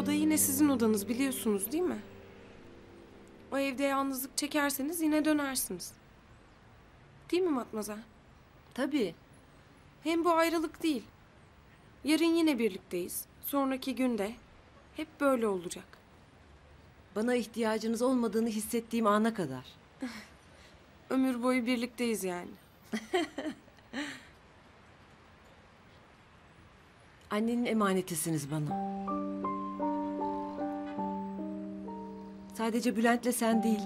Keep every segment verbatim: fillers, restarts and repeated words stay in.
oda yine sizin odanız, biliyorsunuz değil mi? O evde yalnızlık çekerseniz yine dönersiniz. Değil mi Matmazel? Tabii. Hem bu ayrılık değil. Yarın yine birlikteyiz. Sonraki günde. Hep böyle olacak. Bana ihtiyacınız olmadığını hissettiğim ana kadar. Ömür boyu birlikteyiz yani. Annenin emanetisiniz bana. Sadece Bülent'le sen değil.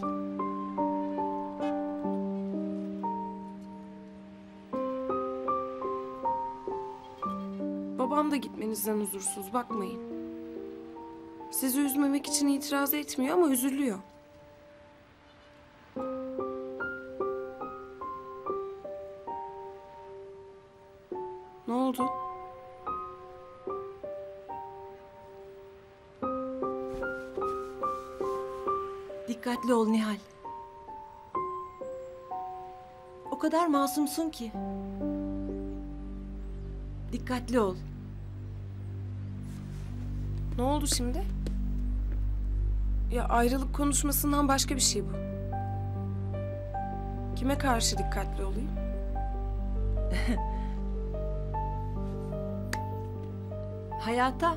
Babam da gitmenizden huzursuz, bakmayın. Sizi üzmemek için itiraz etmiyor ama üzülüyor. Ne oldu? Dikkatli ol Nihal. O kadar masumsun ki. Dikkatli ol. Ne oldu şimdi? Ya ayrılık konuşmasından başka bir şey bu. Kime karşı dikkatli olayım? Hayata.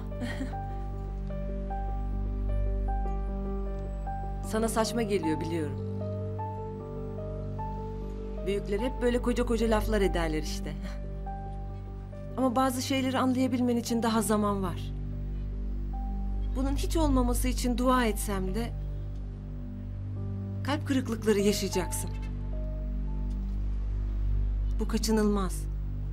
Sana saçma geliyor biliyorum. Büyükler hep böyle koca koca laflar ederler işte. Ama bazı şeyleri anlayabilmen için daha zaman var. Bunun hiç olmaması için dua etsem de kalp kırıklıkları yaşayacaksın. Bu kaçınılmaz.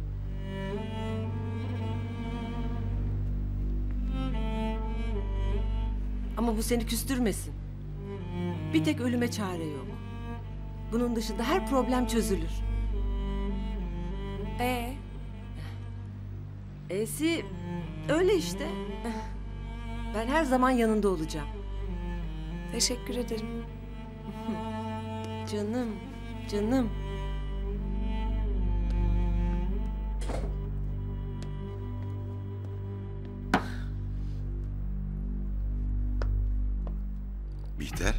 Ama bu seni küstürmesin. Bir tek ölüme çare yok. Bunun dışında her problem çözülür. Ee, E'si öyle işte. Ben her zaman yanında olacağım. teşekkür ederim. Canım, canım. Bihter.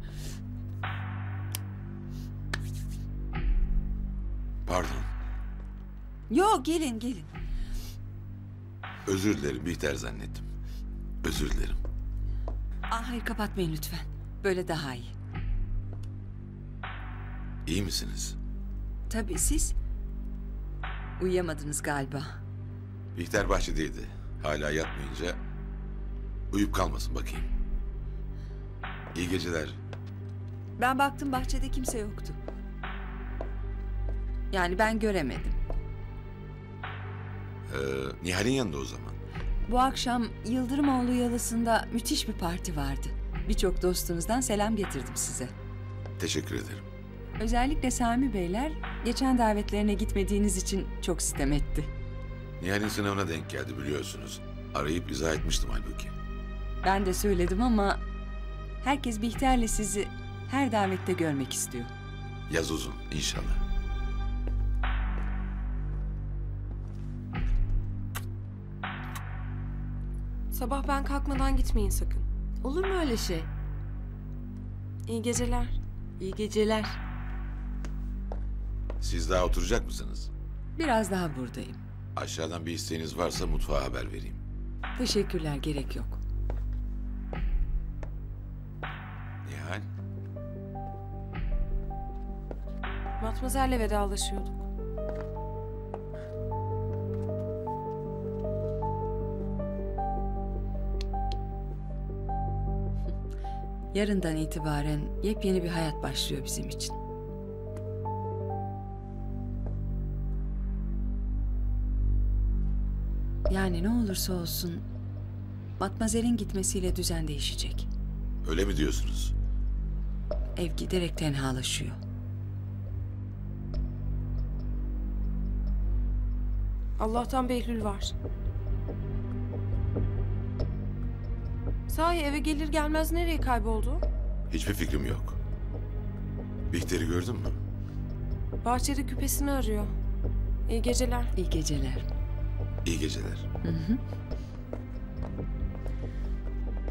Pardon. Yo, gelin gelin. Özür dilerim, Bihter zannettim. Özür dilerim. Aa, hayır, kapatmayın lütfen. Böyle daha iyi. İyi misiniz? Tabii siz uyuyamadınız galiba. Bihter bahçedeydi. Hala yatmayınca uyuyup kalmasın bakayım. İyi geceler. Ben baktım, bahçede kimse yoktu. Yani ben göremedim. Ee, Nihal'in yanında o zaman. Bu akşam Yıldırımoğlu Yalısı'nda müthiş bir parti vardı. Birçok dostunuzdan selam getirdim size. Teşekkür ederim. Özellikle Sami Beyler geçen davetlerine gitmediğiniz için çok sitem etti. Nihal'in sınavına denk geldi biliyorsunuz. Arayıp izah etmiştim halbuki. Ben de söyledim ama herkes Bihter'le sizi her davette görmek istiyor. Yaz uzun inşallah. Sabah ben kalkmadan gitmeyin sakın. Olur mu öyle şey? İyi geceler. İyi geceler. Siz daha oturacak mısınız? Biraz daha buradayım. Aşağıdan bir isteğiniz varsa mutfağa haber vereyim. Teşekkürler, gerek yok. Nihal. Matmazel'le vedalaşıyorduk. Yarından itibaren yepyeni bir hayat başlıyor bizim için. Yani ne olursa olsun Matmazel'in gitmesiyle düzen değişecek. Öyle mi diyorsunuz? Ev giderek tenhalaşıyor. Allah'tan Behlül var. Sahi eve gelir gelmez nereye kayboldu? Hiçbir fikrim yok. Bihter'i gördün mü? Bahçede küpesini arıyor. İyi geceler. İyi geceler. İyi geceler. Hı hı.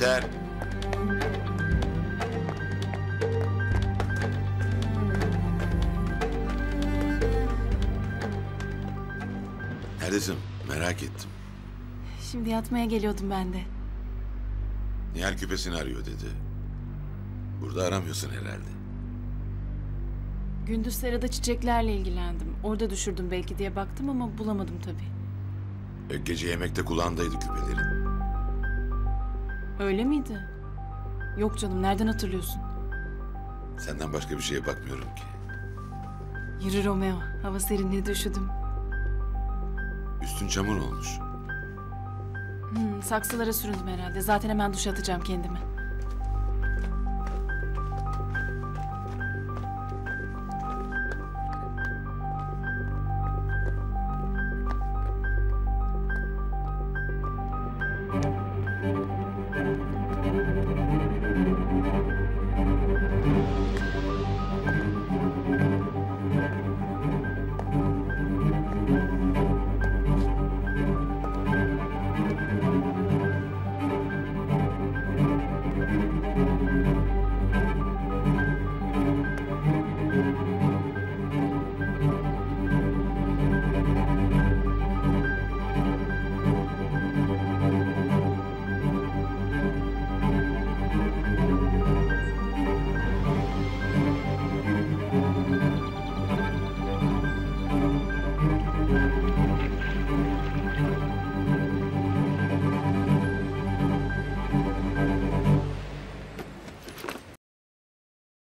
Yeter. Neredesin? Merak ettim. Şimdi yatmaya geliyordum ben de. Nihal küpesini arıyor dedi. Burada aramıyorsun herhalde. Gündüz serada çiçeklerle ilgilendim. Orada düşürdüm belki diye baktım ama bulamadım tabii. E, gece yemekte kulağındaydı küpelerin. Öyle miydi? Yok canım, nereden hatırlıyorsun? Senden başka bir şeye bakmıyorum ki. Yürü Romeo, hava serinledi, üşüdüm. Üstün çamur olmuş. Hmm, saksılara süründüm herhalde. Zaten hemen duşa atacağım kendimi.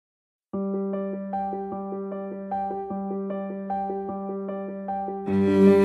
Thank you.